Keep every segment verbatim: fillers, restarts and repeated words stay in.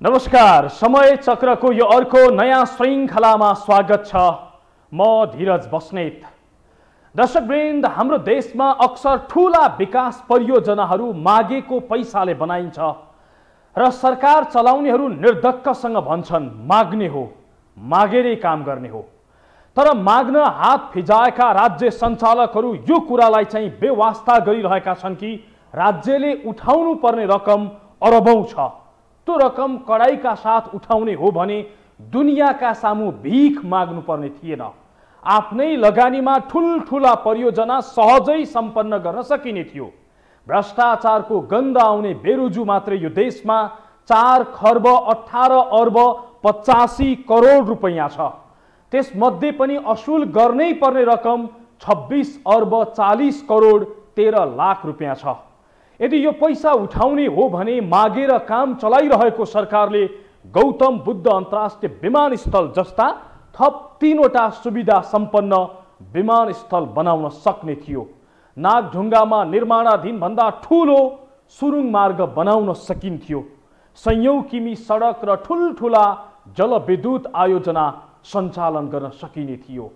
नमस्कार, समय चक्रको यो अर्को नयाँ श्रृङ्खलामा स्वागत छ। म धीरज बस्नेत। दर्शकवृन्द, हाम्रो देशमा अक्सर ठूला विकास परियोजनाहरू मागेको पैसाले बनाइन्छ र सरकार चलाउनेहरू निर्धक्कसँग भन्छन् माग्ने हो, मागेरै काम गर्ने हो। तर माग्न हात फिजाएका राज्य सञ्चालकहरू यो कुरालाई चाहिँ बेवास्ता गरिरहेका छन् कि राज्यले उठाउनु पर्ने रकम अरबौं छ। त्यो रकम कडाइका साथ उठाउने हो भने दुनियाँका सामु भीख माग्नु पर्ने थिएन। आफ्नै लगानीमा ठुलठुला परियोजना सहजै सम्पन्न गर्न सकिने थियो। भ्रष्टाचारको गन्ध आउने बेरुजु मात्रै यो देशमा चार खर्ब अठार अर्ब पचासी करोड रुपैयाँ छ। त्यसमध्ये पनि असुल गर्नै पर्ने रकम छब्बिस अर्ब चालीस करोड तेह्र लाख रुपैयाँ छ। यदि यो पैसा उठाउने हो भने मागेर काम चलाइरहेको सरकारले गौतम बुद्ध अन्तर्राष्ट्रिय विमानस्थल जस्ता थप तीनवटा सुविधा सम्पन्न विमानस्थल बनाउन सक्ने थियो। नागढुङ्गामा निर्माणाधीन भन्दा ठूलो सुरुङ मार्ग बनाउन सकिन्थ्यो। सयौं किमी सडक र ठुलठुला जलविद्युत आयोजना सञ्चालन गर्न सकिने थियो।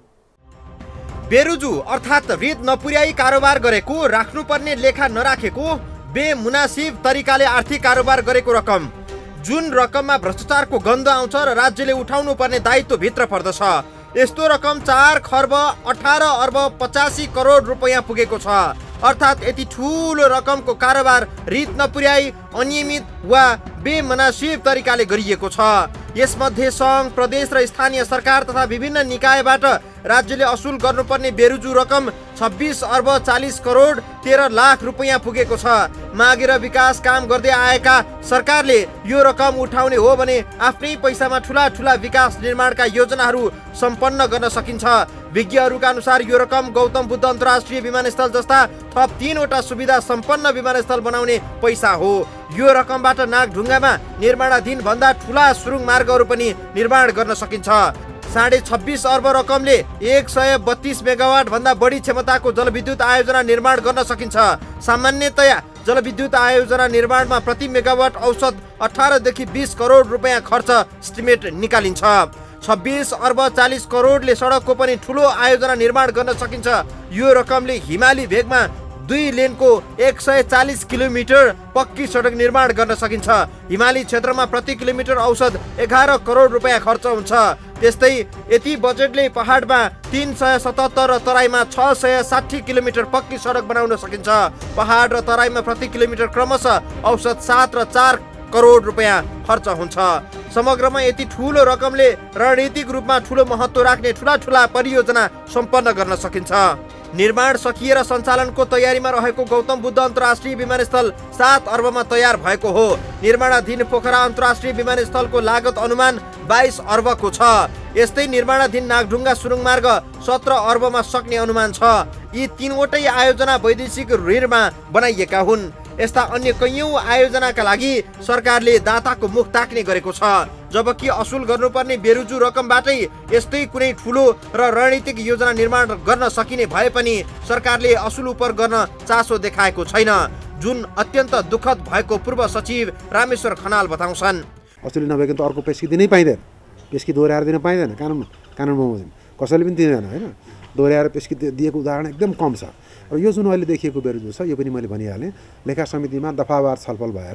बेरुजु अर्थात रित नपुर्याई कारोबार गरेको, राख्नुपर्ने लेखा नराखेको, बेमुनासिब तरिकाले आर्थिक कारोबार गरेको रकम, जुन रकममा भ्रष्टाचारको गन्ध आउँछ र राज्यले उठाउनु पर्ने दायित्व भित्र पर्दछ, यस्तो रकम चार खर्ब अठार अर्ब पचासी करोड रुपैयाँ पुगेको छ। अर्थात यति ठूलो रकमको कारोबार रित नपुर्याई, अनियमित वा बेमुनासिब तरिकाले गरिएको छ। यसमध्ये सङ्घ, प्रदेश र स्थानीय सरकार तथा विभिन्न निकायबाट राज्यले असुल गर्नुपर्ने बेरुजु रकम छब्बिस अर्ब चालीस करोड तेह्र लाख रुपैयाँ पुगेको छ। मागेर विकास काम गर्दै आएका सरकारले यो रकम उठाउने हो भने आफ्नै पैसामा ठुला ठुला विकास निर्माणका योजनाहरू सम्पन्न गर्न सकिन्छ। विज्ञहरूका अनुसार यो रकम गौतम बुद्ध अन्तर्राष्ट्रिय विमानस्थल जस्ता थप तीनवटा सुविधा सम्पन्न विमानस्थल बनाउने पैसा हो। यो रकमबाट नागढुङ्गामा निर्माणाधीन भन्दा ठुला सुरुङ मार्गहरू पनि निर्माण गर्न सकिन्छ। साढे छब्बिस अर्ब रकमले एक सय बत्तीस मेगावाट भन्दा बढी क्षमताको जलविद्युत आयोजना निर्माण गर्न सकिन्छ। सामान्यतया जलविद्युत आयोजना निर्माणमा प्रति मेगावाट औसत अठारदेखि बीस करोड रुपैयाँ खर्च इस्टिमेट निकालिन्छ। छब्बिस अर्ब चालीस करोडले सडकको पनि ठुलो आयोजना निर्माण गर्न सकिन्छ। यो रकमले हिमाली भेगमा दुई लेनको एक सय चालीस किलोमिटर पक्की सडक निर्माण गर्न सकिन्छ। हिमाली क्षेत्रमा प्रति किलोमिटर औसत एघार करोड रुपैयाँ खर्च हुन्छ। त्यस्तै यति बजेटले पहाडमा तीन सय सतहत्तर र तराईमा छ सय साठी किलोमिटर पक्की सडक बनाउन सकिन्छ। पहाड र तराईमा प्रति किलोमिटर क्रमशः औसत सात र चार करोड रुपैयाँ खर्च हुन्छ। समग्रमा यति ठूलो रकमले रणनीतिक रूपमा ठूलो महत्त्व राख्ने ठूला ठूला परियोजना सम्पन्न गर्न सकिन्छ। निर्माण सकिएर सञ्चालनको तयारीमा रहेको गौतम बुद्ध अन्तर्राष्ट्रिय विमानस्थल सात अर्बमा तयार भएको हो। निर्माणाधीन पोखरा अन्तर्राष्ट्रिय विमानस्थलको लागत अनुमान बाइस अर्बको छ। यस्तै निर्माणाधीन नागढुङ्गा सुरुङ मार्ग सत्र अर्बमा सक्ने अनुमान छ। यी तीनवटै आयोजना वैदेशिक ऋणमा बनाइएका हुन्। यस्ता अन्य कैयौं आयोजनाका लागि सरकारले दाताको मुख ताक्ने गरेको छ। जबकि असुल गर्नुपर्ने बेरुजु रकमबाटै यस्तै कुनै ठुलो र रणनीतिक योजना निर्माण गर्न सकिने भए पनि सरकारले असुल उपर गर्न चासो देखाएको छैन, जुन अत्यन्त दुःखद भएको पूर्व सचिव रामेश्वर खनाल बताउँछन्। असुली नभएको त अर्को पेस्की दिनै पाइँदैन, पेस्की दोहोऱ्याएर दिन पाइँदैन, कानुन कानुन बमोजिम कसैले पनि दिँदैन होइन। दोहोऱ्याएर पेस्की दिएको उदाहरण एकदम कम छ। र यो जुन अहिले देखिएको बेरुजु छ यो पनि मैले भनिहालेँ, लेखा समितिमा दफावार छलफल भएर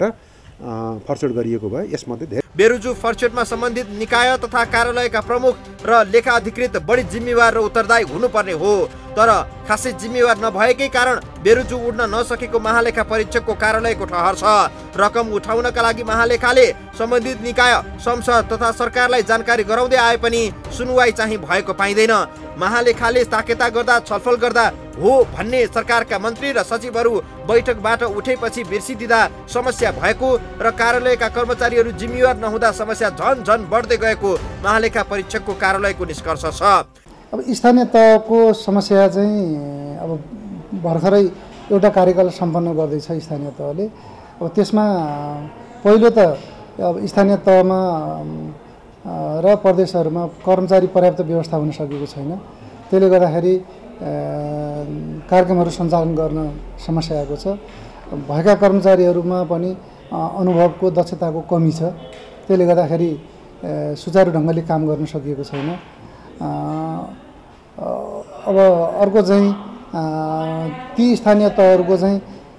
फर्चोट गरिएको भए यसमध्ये धेरै बेरुजु फर्चोटमा सम्बन्धित निकाय तथा कार्यालयका प्रमुख र लेखा अधिकृत बढी जिम्मेवार र उत्तरदायी हुनुपर्ने हो। तर खासै जिम्मेवार नभएकै कारण बेरुजु उड्न नसकेको महालेखा परीक्षकको कार्यालयको ठहर छ। रकम उठाउनका लागि महालेखाले सम्बन्धित निकाय, संसद तथा सरकारलाई जानकारी गराउँदै आए पनि सुनवाई चाहिँ भएको पाइँदैन। महालेखाले ताकेता गर्दा, छलफल गर्दा हो भन्ने सरकारका मन्त्री र सचिवहरू बैठकबाट उठेपछि बिर्सिदिँदा समस्या भएको र कार्यालयका कर्मचारीहरू जिम्मेवार नहुँदा समस्या झन झन बढ्दै गएको महालेखा परीक्षकको कार्यालयको निष्कर्ष छ। अब स्थानीय तहको समस्या चाहिँ अब भर्खरै एउटा कार्यकाल सम्पन्न गर्दैछ स्थानीय तहले। अब त्यसमा पहिलो त अब स्थानीय तहमा र प्रदेशहरूमा कर्मचारी पर्याप्त व्यवस्था हुन सकेको छैन। त्यसले गर्दाखेरि कार्यक्रमहरू सञ्चालन गर्न समस्या आएको छ। भएका कर्मचारीहरूमा पनि अनुभवको, दक्षताको कमी छ। त्यसले गर्दाखेरि सुचारू ढङ्गले काम गर्न सकिएको छैन। अब अर्को चाहिँ ती स्थानीय तहहरूको चाहिँ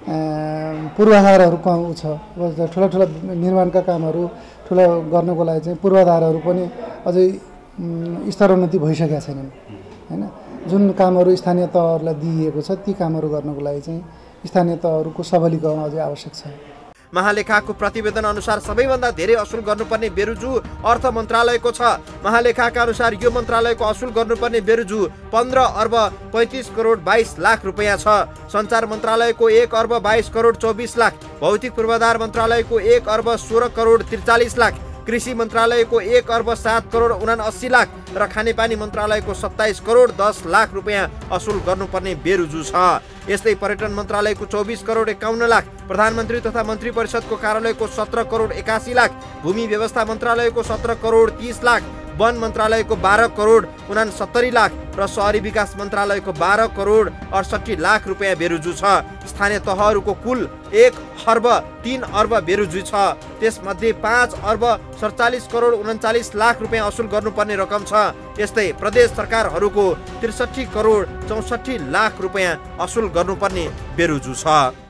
पूर्वाधारहरू कम छ। अब ठुला ठुला निर्माणका कामहरू ठुला गर्नको लागि चाहिँ पूर्वाधारहरू पनि अझै स्तरोन्नति भइसकेका छैनन् हैन। जुन कामहरू स्थानीय तहहरूलाई दिइएको छ ती कामहरू गर्नको लागि चाहिँ स्थानीय तहहरूको सबलीकरण अझै आवश्यक छ। महालेखाको प्रतिवेदन अनुसार सबैभन्दा धेरै असुल गर्नुपर्ने बेरुजु अर्थ मन्त्रालयको छ। महालेखाका अनुसार यो मन्त्रालयको असुल गर्नुपर्ने बेरुजु पन्ध्र अर्ब पैँतिस करोड बाइस लाख रुपियाँ छ। सञ्चार मन्त्रालयको एक अर्ब बाइस करोड चौबिस लाख, भौतिक पूर्वाधार मन्त्रालयको एक अर्ब सोह्र करोड त्रिचालिस लाख, कृषि मन्त्रालयको एक अर्ब सात करोड उनासी लाख र खानेपानी मन्त्रालयको सत्ताइस करोड दस लाख रुपियाँ असुल गर्नुपर्ने बेरुजु छ। यस्तै पर्यटन मन्त्रालयको चौबिस करोड एकाउन्न लाख, प्रधानमन्त्री तथा मन्त्री परिषदको कार्यालयको सत्र करोड एकासी लाख, भूमि व्यवस्था मन्त्रालयको सत्र करोड तीस लाख, वन मन्त्रालयको बाह्र करोड उनासत्तरी लाख र शहरी विकास मन्त्रालयको बाह्र करोड अडसट्ठी लाख रुपियाँ बेरुजु छ। स्थानीय तहहरूको कुल एक अर्ब तीन अर्ब बेरुजु छ। त्यसमध्ये पाँच अर्ब सडचालिस करोड उन्चालिस लाख रुपियाँ असुल गर्नुपर्ने रकम छ। यस्तै प्रदेश सरकारहरूको त्रिसठी करोड चौसठी लाख रुपियाँ असुल गर्नुपर्ने बेरुजु छ।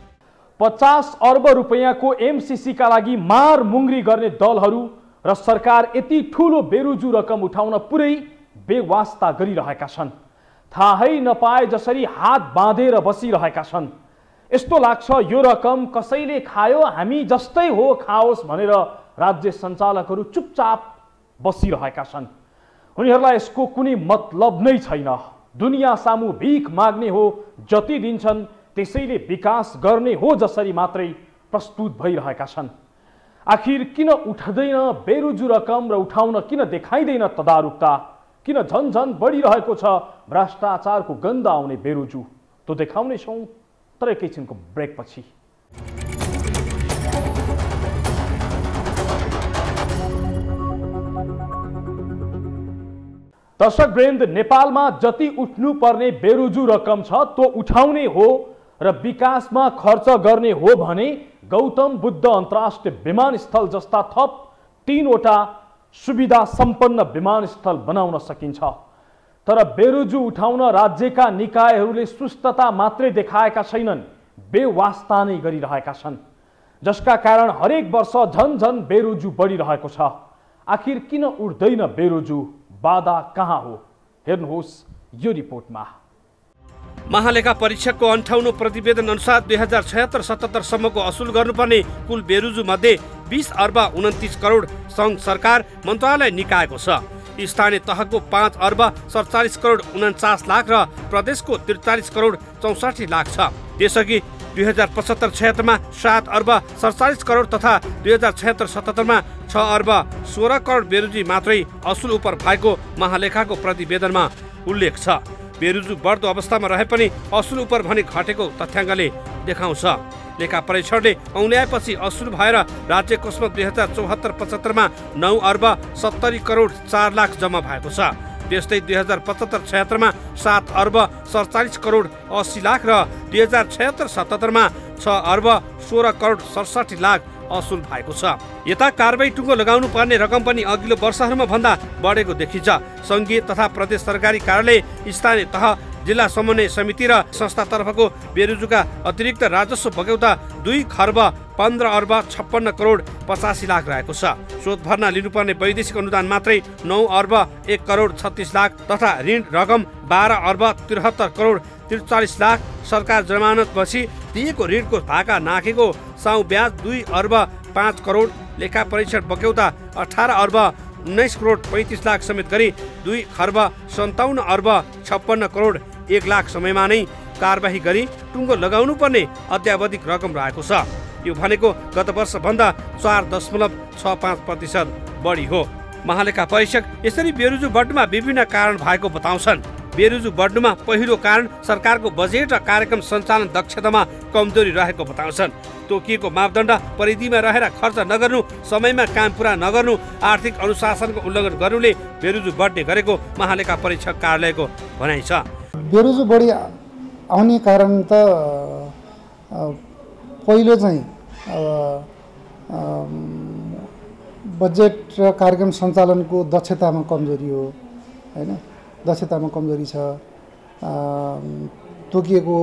पचास अर्ब रुपियाँको एमसिसीका लागि मार मुङ्ग्री गर्ने दलहरू र सरकार यति ठुलो बेरुजु रकम उठाउन पुरै बेवास्ता गरिरहेका छन्। थाहै नपाए जसरी हात बाँधेर बसिरहेका छन्। यस्तो लाग्छ यो रकम कसैले खायो हामी जस्तै हो खाओस् भनेर राज्य सञ्चालकहरू चुपचाप बसिरहेका छन्। उनीहरूलाई यसको कुनै मतलब नै छैन। दुनियाँ सामु भिख माग्ने हो, जति दिन्छन् त्यसैले विकास गर्ने हो जसरी मात्रै प्रस्तुत भइरहेका छन्। आखिर किन उठ्दैन बेरुजु रकम र उठाउन किन देखाइँदैन तदारुकता? किन झन झन बढिरहेको छ भ्रष्टाचारको गन्ध आउने बेरुजु? त देखाउने छौँ तर एकैछिनको ब्रेकपछि। दर्शकवृन्द, नेपालमा जति उठ्नुपर्ने बेरुजु रकम छ त्यो उठाउने हो र विकासमा खर्च गर्ने हो भने गौतम बुद्ध अन्तर्राष्ट्रिय विमानस्थल जस्ता थप तीनवटा सुविधा सम्पन्न विमानस्थल बनाउन सकिन्छ। तर बेरुजु उठाउन राज्यका निकायहरूले सुस्तता मात्रै देखाएका छैनन्, बेवास्ता नै गरिरहेका छन्, जसका कारण हरेक वर्ष झन झन बेरुजु बढिरहेको छ। आखिर किन उठ्दैन बेरुजु? बाधा कहाँ हो? हेर्नुहोस् यो रिपोर्टमा। महालेखा परीक्षकको अन्ठाउन्न प्रतिवेदन अनुसार दुई हजार छयत्तर सतहत्तरसम्मको असुल गर्नुपर्ने कुल बेरुजु मध्ये बीस अर्ब उन्तिस करोड सङ्घ सरकार मन्त्रालय निकायको छ। स्थानीय तहको पाँच अर्ब सडचालिस करोड उन्चास लाख र प्रदेशको त्रिचालिस करोड चौसठी लाख छ। त्यसअघि दुई हजार पचहत्तर छयत्तरमा सात अर्ब सडचालिस करोड तथा दुई हजार छयत्तर सतहत्तरमा छ अर्ब सोह्र करोड बेरुजु मात्रै असुल उपर भएको महालेखाको प्रतिवेदनमा उल्लेख छ। बेरुजु बढ्दो अवस्थामा रहे पनि असुल उपर भने घटेको तथ्याङ्कले देखाउँछ। लेखा परीक्षणले औल्याएपछि असुल भएर राज्य कोषमा दुई हजार चौहत्तर पचहत्तरमा नौ अर्ब सत्तरी करोड चार लाख जम्मा भएको छ। त्यस्तै दुई हजार पचहत्तर छयत्तरमा सात अर्ब सडचालिस करोड अस्सी लाख र दुई हजार छयत्तर सतहत्तरमा छ अर्ब सोह्र करोड सडसठी लाख असुल भएको छ। यता कारबाही टुङ्गो लगाउनु पर्ने रकम पनि अघिल्लो वर्षहरूमा भन्दा बढेको देखिन्छ। सङ्घीय तथा प्रदेश सरकारी कार्यालय, स्थानीय तह, जिल्ला समन्वय समिति र संस्थातर्फको बेरुजुका अतिरिक्त राजस्व बगौता दुई खर्ब पन्ध्र अर्ब छप्पन्न करोड पचासी लाख रहेको छ। शोध भर्ना लिनुपर्ने वैदेशिक अनुदान मात्रै नौ अर्ब एक करोड छत्तिस लाख तथा ऋण रकम बाह्र अर्ब त्रिहत्तर करोड त्रिचालिस लाख। सरकार जमानत पछि दिएको ऋणको भाका नाखेको साउ ब्याज दुई अर्ब पाँच करोड। लेखा परीक्षण बगौता अठार अर्ब उन्नाइस करोड पैँतिस लाख समेत गरी दुई खर्ब सन्ताउन्न अर्ब छप्पन्न करोड एक लाख समयमा नै कारबाही गरी टुङ्गो लगाउनु पर्ने अत्यावधिक रकम रहेको छ। यो भनेको गत वर्षभन्दा चार दशमलव छ पाँच प्रतिशत बढी हो। महालेखा परीक्षक यसरी बेरुजु बढ्नुमा विभिन्न कारण भएको बताउँछन्। बेरुजु बढ्नुमा पहिलो कारण सरकारको बजेट र कार्यक्रम सञ्चालन दक्षतामा कमजोरी रहेको बताउँछन्। तोकिएको मापदण्ड परिधिमा रहेर खर्च नगर्नु, समयमा काम पुरा नगर्नु, आर्थिक अनुशासनको उल्लङ्घन गर्नुले बेरुजु बढ्ने गरेको महालेखा परीक्षक कार्यालयको भनाइ छ। बेरुजु बढी आउने कारण त पहिलो चाहिँ बजेट र कार्यक्रम सञ्चालनको दक्षतामा कमजोरी हो हैन, दक्षतामा कमजोरी छ। तोकिएको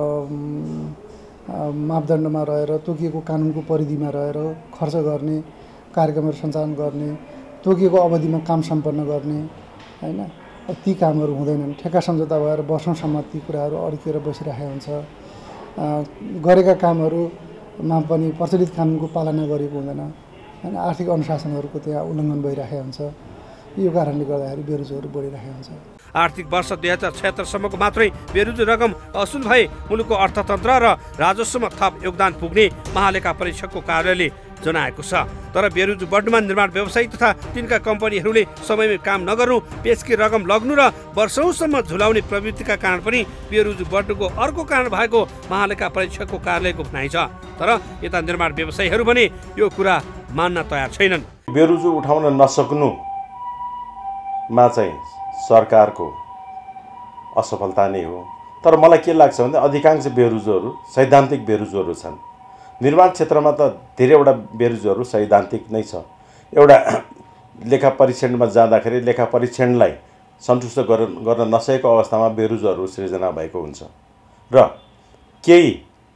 मापदण्डमा रहेर, तोकिएको कानुनको परिधिमा रहेर खर्च गर्ने, कार्यक्रमहरू सञ्चालन गर्ने, तोकिएको अवधिमा काम सम्पन्न गर्ने हैन, ती कामहरू हुँदैनन्। ठेक्का सम्झौता भएर वर्षौँसम्म ती कुराहरू अड्केर बसिरहेको हुन्छ। गरेका कामहरूमा पनि प्रचलित कानुनको पालना गरेको हुँदैन हैन, आर्थिक अनुशासनहरूको त्यहाँ उल्लङ्घन भइरहेको हुन्छ। यो कारणले गर्दाखेरि बेरोजगारी बढिरहेको हुन्छ। आर्थिक वर्ष दुई हजार छयत्तरसम्मको मात्रै बेरुजु रकम असुल भए मुलुकको अर्थतन्त्र र राजस्वमा थप योगदान पुग्ने महालेखा परीक्षकको कार्यालयले जनाएको छ। तर बेरुजु बढ्नुमा निर्माण व्यवसायी तथा तिनका कम्पनीहरूले समयमै काम नगर्नु, पेशकी रकम लग्नु र वर्षौंसम्म झुलाउने प्रवृत्तिका कारण पनि बेरुजु बढ्नुको अर्को कारण भएको महालेखा परीक्षकको कार्यालयको भनाइ छ। तर यता निर्माण व्यवसायीहरू भने यो कुरा मान्न तयार छैनन्। बेरुजु उठाउन नसक्नु मा चाहिँ सरकारको असफलता नै हो। तर मलाई के लाग्छ भने अधिकांश बेरुजुहरू सैद्धान्तिक बेरुजुहरू छन्। निर्माण क्षेत्रमा त धेरैवटा बेरुजुहरू सैद्धान्तिक नै छ। एउटा लेखा परीक्षणमा जाँदाखेरि लेखा परीक्षणलाई सन्तुष्ट गर्न गर्न नसकेको अवस्थामा बेरुजुहरू सृजना भएको हुन्छ र केही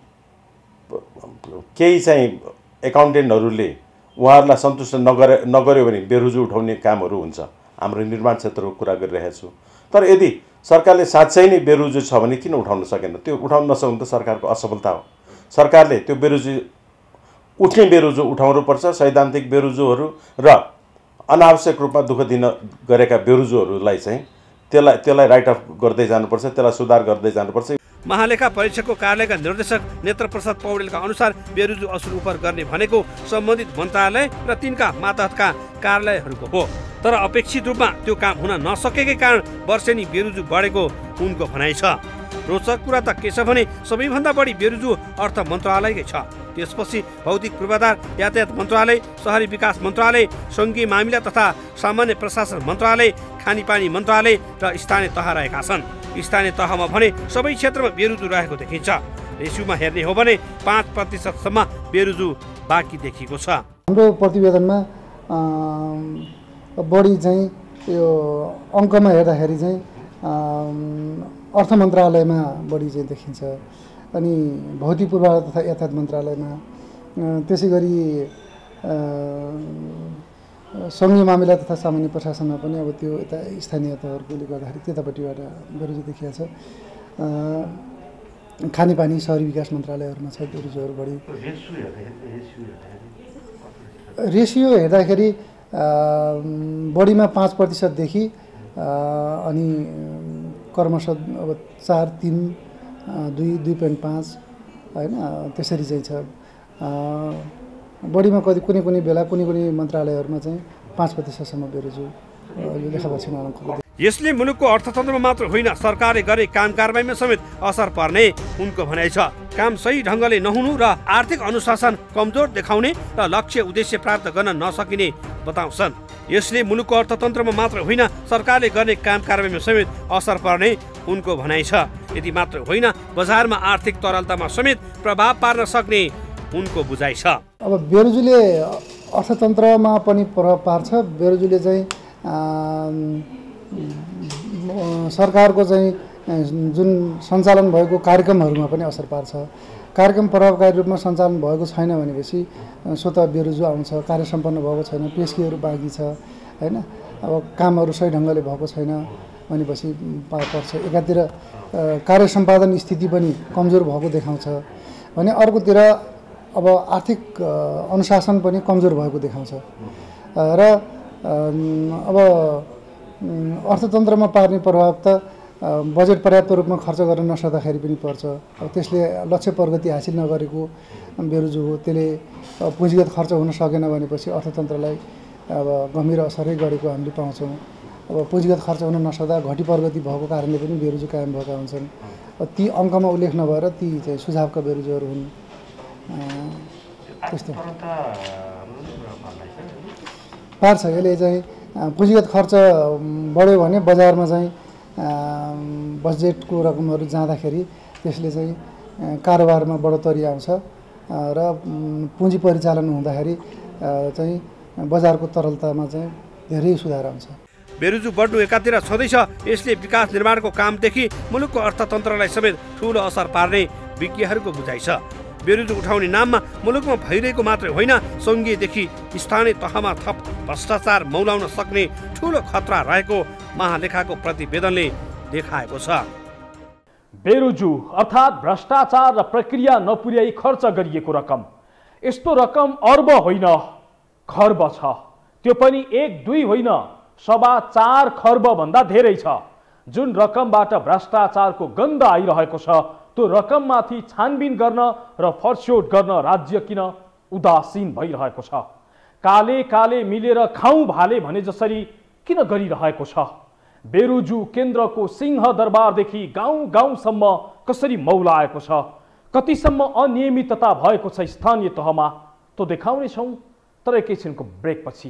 केही चाहिँ एकाउन्टेन्टहरूले उहाँहरूलाई सन्तुष्ट नगरे नगर्यो भने बेरुजु उठाउने कामहरू हुन्छ। हाम्रो निर्माण क्षेत्रको कुरा गरिरहेको छु। तर यदि सरकारले साँच्चै नै बेरुजु छ भने किन उठाउन सकेन? त्यो उठाउन नसक्नु त सरकारको असफलता हो। सरकारले त्यो बेरुजु उठ्ने बेरुजु उठाउनुपर्छ। सैद्धान्तिक बेरुजुहरू र अनावश्यक रूपमा दुःख दिन गरेका बेरुजुहरूलाई चाहिँ त्यसलाई त्यसलाई राइट अफ गर्दै जानुपर्छ, त्यसलाई सुधार गर्दै जानुपर्छ। महालेखा परीक्षकको कार्यालयका निर्देशक नेत्रप्रसाद पौडेलका अनुसार बेरुजु असुल उपर गर्ने भनेको सम्बन्धित मन्त्रालय र तिनका मातहतका कार्यालयहरूको हो। तर अपेक्षित रूपमा त्यो काम हुन नसकेकै कारण वर्षेनी बेरुजु बढेको उनको भनाइ छ। रोचक कुरा त के छ भने सबैभन्दा बढी बेरुजु अर्थ मन्त्रालयकै छ। त्यसपछि भौतिक पूर्वाधार, यातायात मन्त्रालय, शहरी विकास मन्त्रालय, सङ्घीय मामिला तथा सामान्य प्रशासन मन्त्रालय, खानेपानी मन्त्रालय र स्थानीय तह रहेका छन्। स्थानीय तहमा भने सबै क्षेत्रमा बेरुजु रहेको देखिन्छ। रेसियोमा हेर्ने हो भने पाँच प्रतिशतसम्म बेरुजु बाँकी देखिएको छ। हाम्रो प्रतिवेदनमा बढी चाहिँ यो अङ्कमा हेर्दाखेरि चाहिँ अर्थ मन्त्रालयमा बढी चाहिँ देखिन्छ, अनि भौतिक पूर्वाधार तथा यातायात मन्त्रालयमा, त्यसै गरी सङ्घीय मामिला तथा सामान्य प्रशासनमा पनि अब त्यो यता स्थानीय तहहरूले गर्दाखेरि त्यतापट्टिबाट बेरुजु देखिएको छ। खानेपानी, शहरी विकास मन्त्रालयहरूमा छ बेरुजुहरू बढी। रेसियो हेर्दाखेरि बढीमा पाँच प्रतिशतदेखि अनि क्रमशः अब चार तिन दुई दुई पोइन्ट पाँच होइन त्यसरी चाहिँ छ। बढीमा कति कुनै कुनै बेला कुनै कुनै मन्त्रालयहरूमा चाहिँ पाँच प्रतिशतसम्म बेरुजु लेखापरीक्षण अङ्कको। यसले मुलुकको अर्थतन्त्रमा मात्र होइन सरकारले गरे काम कारबाहीमा समेत असर पर्ने उनको भनाइ छ। काम सही ढङ्गले नहुनु र आर्थिक अनुशासन कमजोर देखाउने र लक्ष्य उद्देश्य प्राप्त गर्न नसकिने बताउँछन्। यसले मुलुकको अर्थतन्त्रमा मात्र होइन सरकारले गर्ने काम कारबाहीमा समेत असर पर्ने उनको भनाइ छ। यति मात्र होइन बजारमा आर्थिक तरलतामा समेत प्रभाव पार्न सक्ने उनको बुझाइ छ। अब बेरुजुले अर्थतन्त्रमा पनि प्रभाव पार्छ। बेरुजुले चाहिँ सरकारको चाहिँ जुन सञ्चालन भएको कार्यक्रमहरूमा पनि असर पार्छ। कार्यक्रम प्रभावकारी रूपमा सञ्चालन भएको छैन भनेपछि स्वतः बेरुजु आउँछ। कार्य सम्पन्न भएको छैन, पेशकीहरू बाँकी छ होइन, अब कामहरू सही ढङ्गले भएको छैन भनेपछि पर्छ। एकातिर कार्य सम्पादन स्थिति पनि कमजोर भएको देखाउँछ भने अर्कोतिर अब आर्थिक अनुशासन पनि कमजोर भएको देखाउँछ र अब अर्थतन्त्रमा पार्ने प्रभाव त बजेट पर्याप्त रूपमा खर्च गर्न नसक्दाखेरि पनि पर्छ। अब त्यसले लक्ष्य प्रगति हासिल नगरेको बेरुजु हो। त्यसले पुँजीगत खर्च हुन सकेन भनेपछि अर्थतन्त्रलाई अब गम्भीर असरै गरेको हामीले पाउँछौँ। अब पुँजीगत खर्च हुन नसक्दा घटी प्रगति भएको कारणले पनि बेरुजु कायम भएका हुन्छन्। ती अङ्कमा उल्लेख नभएर ती चाहिँ सुझावका बेरुजुहरू हुन्। त्यस्तो पार्छ। यसले चाहिँ पुँजीगत खर्च बढ्यो भने बजारमा चाहिँ बजेटको रकमहरू जाँदाखेरि त्यसले चाहिँ कारोबारमा बढोत्तरी आउँछ र पुँजी परिचालन हुँदाखेरि चाहिँ बजारको तरलतामा चाहिँ धेरै सुधार आउँछ। बेरुजु बढ्नु एकातिर छँदैछ, यसले विकास निर्माणको कामदेखि मुलुकको अर्थतन्त्रलाई समेत ठूलो असर पार्ने विज्ञहरूको बुझाइ छ। बेरुजु उठाउने नाममा मुलुकमा भइरहेको मात्रै होइन, सङ्घीयदेखि स्थानीय तहमा थप भ्रष्टाचार मौलाउन सक्ने ठूलो खतरा रहेको महालेखाको प्रतिवेदनले देखाएको छ। बेरुजु अर्थात् भ्रष्टाचार र प्रक्रिया नपुर्याई खर्च गरिएको रकम, यस्तो रकम अर्ब होइन खर्ब छ। त्यो पनि एक दुई होइन, सवा चार खर्ब भन्दा धेरै छ। जुन रकमबाट भ्रष्टाचारको गन्ध आइरहेको छ, त्यो रकममाथि छानबिन गर्न र फर्स्योट गर्न राज्य किन उदासीन भइरहेको छ? काले काले मिलेर खाउँ भाले भने जसरी किन गरिरहेको छ? बेरुजु केन्द्रको सिंहदरबारदेखि गाउँ गाउँसम्म कसरी मौलाएको छ? कतिसम्म अनियमितता भएको छ स्थानीय तहमा, त्यो देखाउनेछौँ तर एकैछिनको ब्रेकपछि।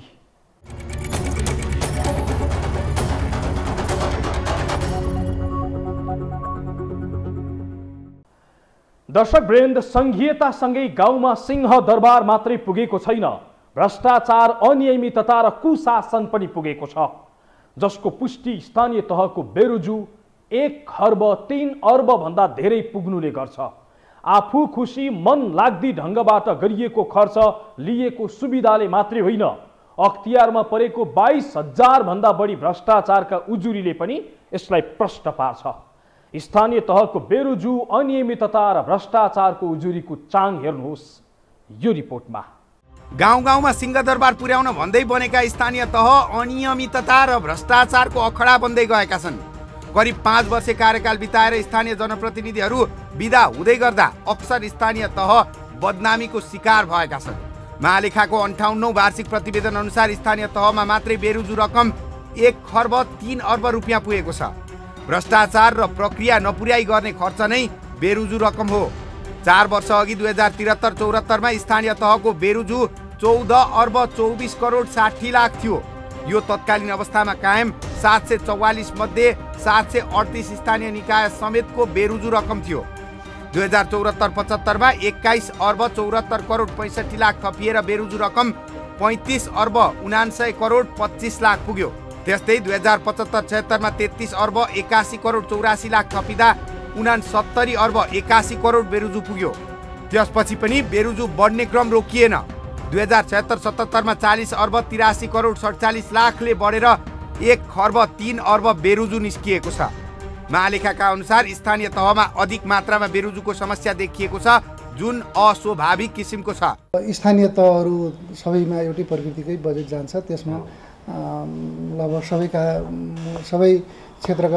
दर्शकवृन्द, सङ्घीयतासँगै गाउँमा सिंहदरबार मात्रै पुगेको छैन, भ्रष्टाचार, अनियमितता र कुशासन पनि पुगेको छ, जसको पुष्टि स्थानीय तहको बेरुजु एक खर्ब तीन अर्ब भन्दा धेरै पुग्नुले गर्छ। आफू खुसी मन लाग्दी ढङ्गबाट गरिएको खर्च, लिएको सुविधाले मात्रै होइन, अख्तियारमा परेको बाइस हजार भन्दा बढी भ्रष्टाचारका उजुरीले पनि यसलाई प्रष्ट पार्छ। स्थानीय तहको बेरुजु अनियमितता र भ्रष्टाचारको उजुरीको चाङ हेर्नुहोस् यो रिपोर्टमा। गाउँ गाउँमा सिंहदरबार पुर्याउन भन्दै बनेका स्थानीय तह अनियमितता र भ्रष्टाचारको अखडा बन्दै गएका छन्। करिब पाँच वर्ष कार्यकाल बिताएर स्थानीय जनप्रतिनिधिहरू बिदा हुँदै गर्दा अक्सर स्थानीय तह बदनामीको शिकार भएका छन्। महालेखाको अन्ठाउन्नौ वार्षिक प्रतिवेदन अनुसार स्थानीय तहमा मात्रै बेरुजु रकम एक खर्ब तीन अर्ब रुपियाँ पुगेको छ। भ्रष्टाचार र प्रक्रिया नपुर्याई गर्ने खर्च नै बेरुजु रकम हो। चार वर्ष अघि दुई हजार त्रिहत्तर चौहत्तरमा स्थानीय तहको बेरुजु चौध अर्ब चौबिस करोड साठी लाख थियो। यो तत्कालीन अवस्थामा कायम सात सय चौवालिस मध्ये सात सय अडतिस स्थानीय निकाय समेतको बेरुजु रकम थियो। दुई हजार चौहत्तर पचहत्तरमा एक्काइस अर्ब चौहत्तर करोड पैँसठी लाख थपिएर बेरुजु रकम पैँतिस अर्ब उनान्सय करोड पच्चिस लाख पुग्यो। त्यस्तै दुई हजार पचहत्तर छयत्तरमा तेत्तिस अर्ब एकासी करोड चौरासी लाख थपिँदा उनासत्तरी अर्ब एकासी करोड बेरुजु पुग्यो। त्यसपछि पनि बेरुजु बढ्ने क्रम रोकिएन। दुई हजार छयत्तर सतहत्तरमा चालिस अर्ब तिरासी करोड सडचालिस लाखले बढेर एक खर्ब तीन अर्ब बेरुजु निस्किएको छ। महालेखाका अनुसार स्थानीय तहमा अधिक मात्रामा बेरुजुको समस्या देखिएको छ, जुन अस्वाभाविक किसिमको छ। स्थानीय तहहरू सबैमा एउटै प्रकृतिकै बजेट जान्छ, त्यसमा लगभग सबैका सबै क्षेत्रका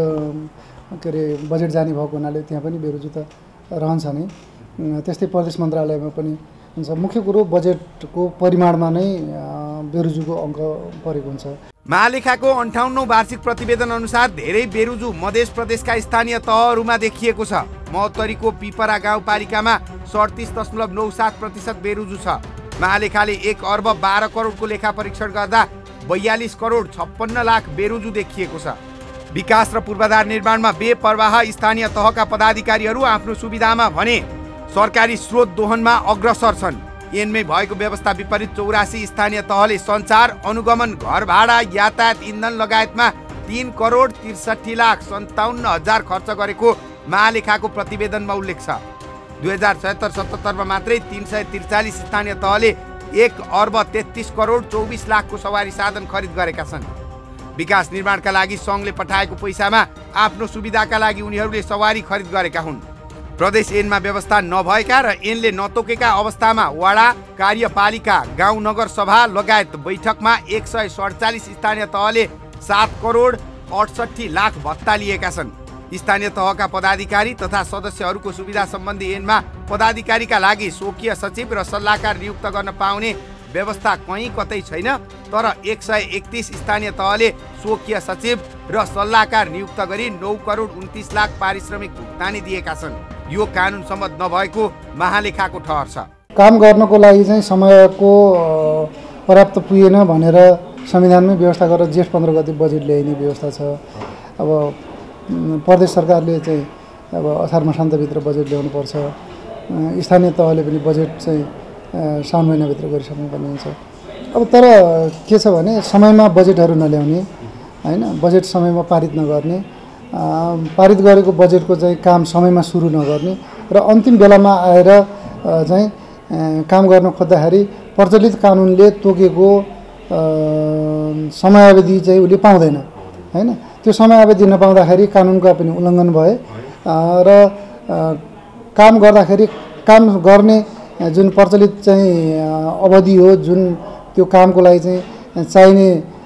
के अरे बजेट जाने भएको हुनाले त्यहाँ पनि बेरुजु त रहन्छ नै। त्यस्तै प्रदेश मन्त्रालयमा पनि हुन्छ। मुख्य कुरो बजेटको परिमाणमा नै बेरुजुको अङ्क परेको हुन्छ। महालेखाको अन्ठाउन्नौ वार्षिक प्रतिवेदन अनुसार धेरै बेरुजु मध्य प्रदेशका स्थानीय तहहरूमा देखिएको छ। महोत्तरीको पिपरा गाउँपालिकामा सडतिस दशमलव नौ सात प्रतिशत बेरुजु छ। महालेखाले एक अर्ब बाह्र करोडको लेखा परीक्षण गर्दा बयालिस करोड छप्पन्न लाख बेरुजु देखिएको छ। विकास र पूर्वाधार निर्माणमा बेपरवाह स्थानीय तहका पदाधिकारीहरू आफ्नो सुविधामा भने सरकारी स्रोत दोहनमा अग्रसर छन्। ऐनमै भएको व्यवस्था विपरीत चौरासी स्थानीय तहले सञ्चार, अनुगमन, घर भाडा, यातायात, इन्धन लगायतमा तीन करोड त्रिसठी लाख सन्ताउन्न हजार खर्च गरेको महालेखाको प्रतिवेदनमा उल्लेख छ। दुई हजार छयत्तर सतहत्तरमा मात्रै तीन सय त्रिचालिस स्थानीय तहले एक अर्ब तेत्तिस करोड चौबिस लाखको सवारी साधन खरिद गरेका छन्। विकास निर्माणका लागि सङ्घले पठाएको पैसामा आफ्नो सुविधाका लागि उनीहरूले सवारी खरिद गरेका हुन्। प्रदेश ऐनमा व्यवस्था नभएका र ऐनले नतोकेका अवस्थामा वडा, कार्यपालिका, गाउँ नगर सभा लगायत बैठकमा एक सय सडचालिस स्थानीय तहले सात करोड अडसठी लाख भत्ता लिएका छन्। स्थानीय तहका पदाधिकारी तथा सदस्यहरूको सुविधा सम्बन्धी ऐनमा पदाधिकारीका लागि स्वकीय सचिव र सल्लाहकार नियुक्त गर्न पाउने व्यवस्था कहीँ कतै छैन, तर एक सय एकतिस स्थानीय तहले स्वकीय सचिव र सल्लाहकार नियुक्त गरी नौ करोड उन्तिस लाख पारिश्रमिक भुक्तानी दिएका छन्। यो कानुन सम्मत नभएको महालेखाको ठहर छ। काम गर्नको लागि चाहिँ समयको पर्याप्त पुगेन भनेर संविधानमै व्यवस्था गरेर जेठ पन्ध्र गते बजेट ल्याइने व्यवस्था छ। अब प्रदेश सरकारले चाहिँ अब असार मसान्तभित्र बजेट ल्याउनुपर्छ। स्थानीय तहले पनि बजेट चाहिँ साउन महिनाभित्र गरिसक्नुपर्ने हुन्छ। अब तर के छ भने समयमा बजेटहरू नल्याउने होइन, बजेट समयमा पारित नगर्ने, पारित गरेको बजेटको चाहिँ काम समयमा सुरु नगर्ने र अन्तिम बेलामा आएर चाहिँ काम गर्न खोज्दाखेरि प्रचलित कानुनले तोकेको समयावधि चाहिँ उसले पाउँदैन होइन। त्यो समयावधि नपाउँदाखेरि कानुनका पनि उल्लङ्घन भए र काम गर्दाखेरि काम गर्ने जुन प्रचलित चाहिँ अवधि हो, जुन त्यो कामको लागि चाहिँ चाहिने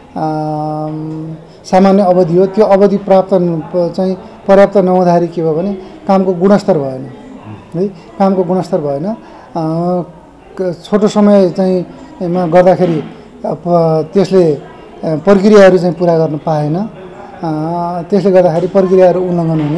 सामान्य अवधि हो, त्यो अवधि प्राप्त चाहिँ पर्याप्त नहुँदाखेरि के भयो भने कामको गुणस्तर भएन है, कामको गुणस्तर भएन। छोटो समय चाहिँ मा गर्दाखेरि त्यसले प्रक्रियाहरू चाहिँ पुरा गर्न पाएन, त्यसले गर्दाखेरि प्रक्रियाहरू उल्लङ्घन हुने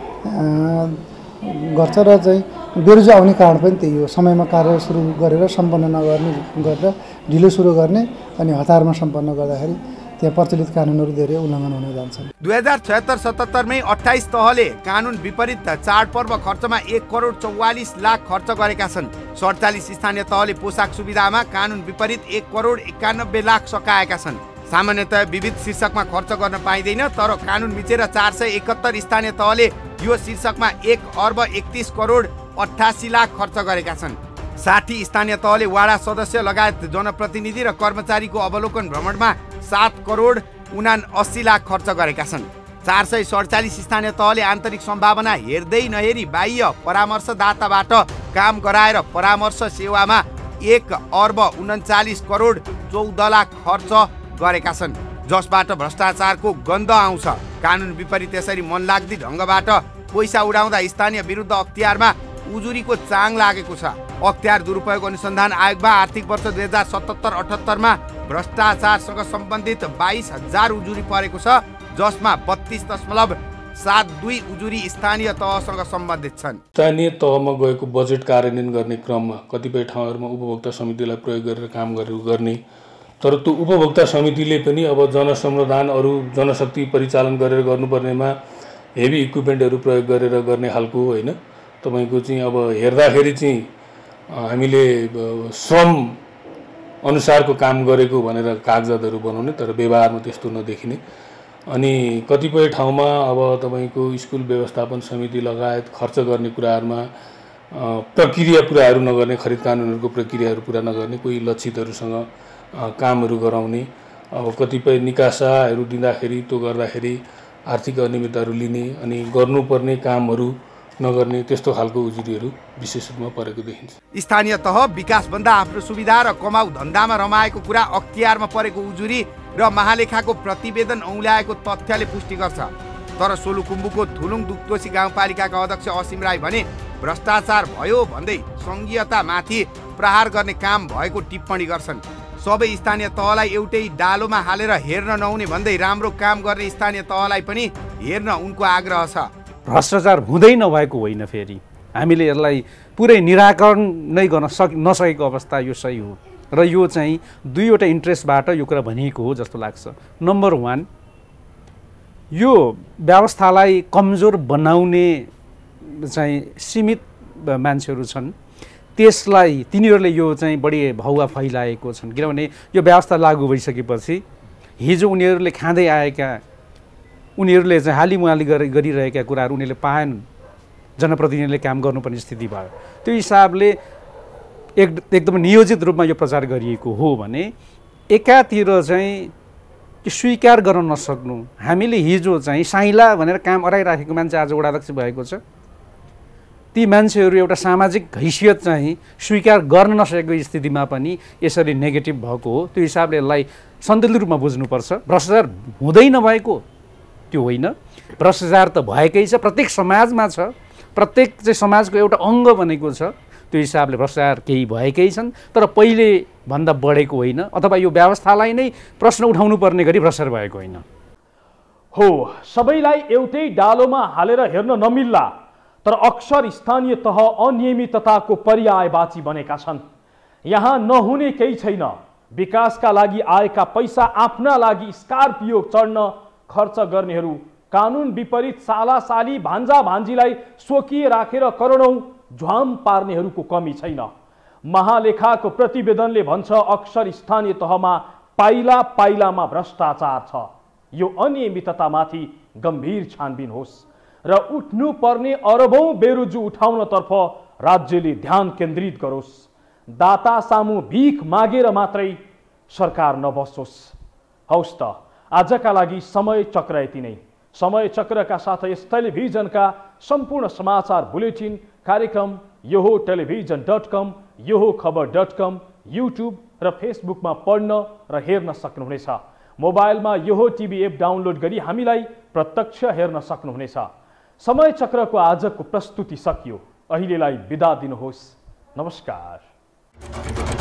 गर्छ र चाहिँ बेरोजगार आउने कारण पनि त्यही हो। समयमा कार्य सुरु गरेर सम्पन्न नगर्ने गरेर ढिलो सुरु गर्ने अनि हतारमा सम्पन्न गर्दाखेरि त्यहाँ प्रचलित कानुनहरू धेरै उल्लङ्घन हुन जान्छन्। दुई हजार छयत्तर सतहत्तरमै अठाइस तहले कानुन विपरीत चाडपर्व खर्चमा एक करोड चौवालिस लाख खर्च गरेका छन्। सडचालिस स्थानीय तहले पोसाक सुविधामा कानुन विपरीत एक करोड एकानब्बे लाख सकाएका छन्। सामान्यतया विविध शीर्षकमा खर्च गर्न पाइँदैन, तर कानुन मिचेर चार सय एकहत्तर स्थानीय तहले यो शीर्षकमा एक अर्ब एकतिस करोड अठासी लाख खर्च गरेका छन्। साठी स्थानीय तहले वाडा सदस्य लगायत जनप्रतिनिधि र कर्मचारीको अवलोकन भ्रमणमा सात करोड उना अस्सी लाख खर्च गरेका छन्। चार सय सडचालिस स्थानीय तहले आन्तरिक सम्भावना हेर्दै नहेरी बाह्य परामर्शदाताबाट काम गराएर परामर्श सेवामा एक अर्ब उन्चालिस करोड चौध लाख खर्च गरेका छन्, जसबाट भ्रष्टाचारको गन्ध आउँछ। कानुन विपरीत यसरी मनलाग्दी ढङ्गबाट पैसा उडाउँदा स्थानीय विरुद्ध अख्तियारमा उजुरीको चाङ लागेको छ। अख्तियार दुरुपयोग अनुसन्धान आयोगमा आर्थिक वर्ष दुई हजार सतहत्तर अठहत्तरमा भ्रष्टाचारसँग सम्बन्धित बाइस हजार उजुरी परेको छ, जसमा बत्तीस दशमलव सात दुई उजुरी स्थानीय तहसँग सम्बन्धित छन्। स्थानीय तहमा गएको बजेट कार्यान्वयन गर्ने क्रममा कतिपय ठाउँहरूमा उपभोक्ता समितिलाई प्रयोग गरेर काम गर्ने, तर त्यो उपभोक्ता समितिले पनि अब जनसंविधान अरू जनशक्ति परिचालन गरेर गर्नुपर्नेमा हेभी इक्विपमेन्टहरू प्रयोग गरेर गर्ने खालको होइन। तपाईँको चाहिँ अब हेर्दाखेरि चाहिँ हामीले श्रम अनुसारको काम गरेको भनेर कागजातहरू बनाउने, तर व्यवहारमा त्यस्तो नदेखिने। अनि कतिपय ठाउँमा अब तपाईँको स्कुल व्यवस्थापन समिति लगायत खर्च गर्ने कुराहरूमा प्रक्रिया पुराहरू नगर्ने, खरिद कानुनहरूको प्रक्रियाहरू पुरा नगर्ने, कोही लक्षितहरूसँग कामहरू गराउने, अब कतिपय निकासाहरू दिँदाखेरि त्यो गर्दाखेरि आर्थिक अनियमितताहरू लिने अनि गर्नुपर्ने कामहरू नगर्ने, त्यस्तो खालको उजुरीहरू विशेष रूपमा परेको देखिन्छ। स्थानीय तह विकासभन्दा आफ्नो सुविधा र कमाउ धन्दामा रमाएको कुरा अख्तियारमा परेको उजुरी र महालेखाको प्रतिवेदन औँल्याएको तथ्यले पुष्टि गर्छ। तर सोलुखुम्बुको थुलुङ दुक्तोसी गाउँपालिकाका अध्यक्ष असीम राई भने भ्रष्टाचार भयो भन्दै सङ्घीयतामाथि प्रहार गर्ने काम भएको टिप्पणी गर्छन्। सबै स्थानीय तहलाई एउटै डालोमा हालेर हेर्न नहुने भन्दै राम्रो काम गर्ने स्थानीय तहलाई पनि हेर्न उनको आग्रह छ। भ्रष्टाचार हुँदै नभएको होइन, फेरि हामीले यसलाई पुरै निराकरण नै गर्न सक नसकेको अवस्था यो सही हो र यो चाहिँ दुईवटा इन्ट्रेस्टबाट यो कुरा भनिएको हो जस्तो लाग्छ। नम्बर वान, यो व्यवस्थालाई कमजोर बनाउने चाहिँ सीमित मान्छेहरू छन्, त्यसलाई तिनीहरूले यो चाहिँ बढी भौवा फैलाएको छन्। किनभने यो व्यवस्था लागू भइसकेपछि हिजो उनीहरूले खाँदै आएका, उनीहरूले चाहिँ हालिमुहाली गरिरहेका कुराहरू उनीहरूले पाएनन्, जनप्रतिनिधिले काम गर्नुपर्ने स्थिति भयो। त्यो हिसाबले एक एकदम नियोजित रूपमा यो प्रचार गरिएको हो भने एकातिर चाहिँ स्वीकार गर्न नसक्नु, हामीले हिजो चाहिँ साइला भनेर काम अराइराखेको मान्छे आज वडाध्यक्ष भएको छ, ती मान्छेहरू एउटा सामाजिक हैसियत चाहिँ स्वीकार गर्न नसकेको स्थितिमा पनि यसरी नेगेटिभ भएको हो। त्यो हिसाबले यसलाई सन्तुलित रूपमा बुझ्नुपर्छ। भ्रष्टाचार हुँदै नभएको त्यो होइन, भ्रष्टाचार त भएकै छ, प्रत्येक समाजमा छ, प्रत्येक चाहिँ समाजको एउटा अङ्ग बनेको छ। त्यो हिसाबले भ्रष्टाचार केही भएकै छन्, तर पहिले भन्दा बढेको होइन, अथवा यो व्यवस्थालाई नै प्रश्न उठाउनु पर्ने गरी भ्रष्टाचार भएको होइन। हो, सबैलाई एउटै डालोमा हालेर हेर्न नमिल्ला, तर अक्सर स्थानीय तह अनियमितताको पर्यायवाची बनेका छन्। यहाँ नहुने केही छैन। विकासका लागि आएका पैसा आफ्ना लागि स्कर्पियो चढ्न खर्च गर्नेहरू, कानुन विपरीत सालासाली भान्जा भान्जीलाई स्वकीय राखेर करोडौं झ्वाम पार्नेहरूको कमी छैन। महालेखाको प्रतिवेदनले भन्छ अक्सर स्थानीय तहमा पाइला पाइलामा भ्रष्टाचार छ। यो अनियमिततामाथि गम्भीर छानबिन होस् र उठ्नुपर्ने अरबौं बेरुजु उठाउनतर्फ राज्यले ध्यान केन्द्रित गरोस्। दाता सामु भीख मागेर मात्रै सरकार नबसोस्। हौस् त, आजका लागि समय चक्र यति नै। समय चक्रका साथै यस टेलिभिजनका सम्पूर्ण समाचार बुलेटिन कार्यक्रम यो हो टेलिभिजन डट कम, यो हो खबर डट कम, युट्युब र फेसबुकमा पढ्न र हेर्न सक्नुहुनेछ। मोबाइलमा यो हो टिभी एप डाउनलोड गरी हामीलाई प्रत्यक्ष हेर्न सक्नुहुनेछ। समय चक्रको आजको प्रस्तुति सकियो। अहिलेलाई बिदा दिनुहोस्। नमस्कार।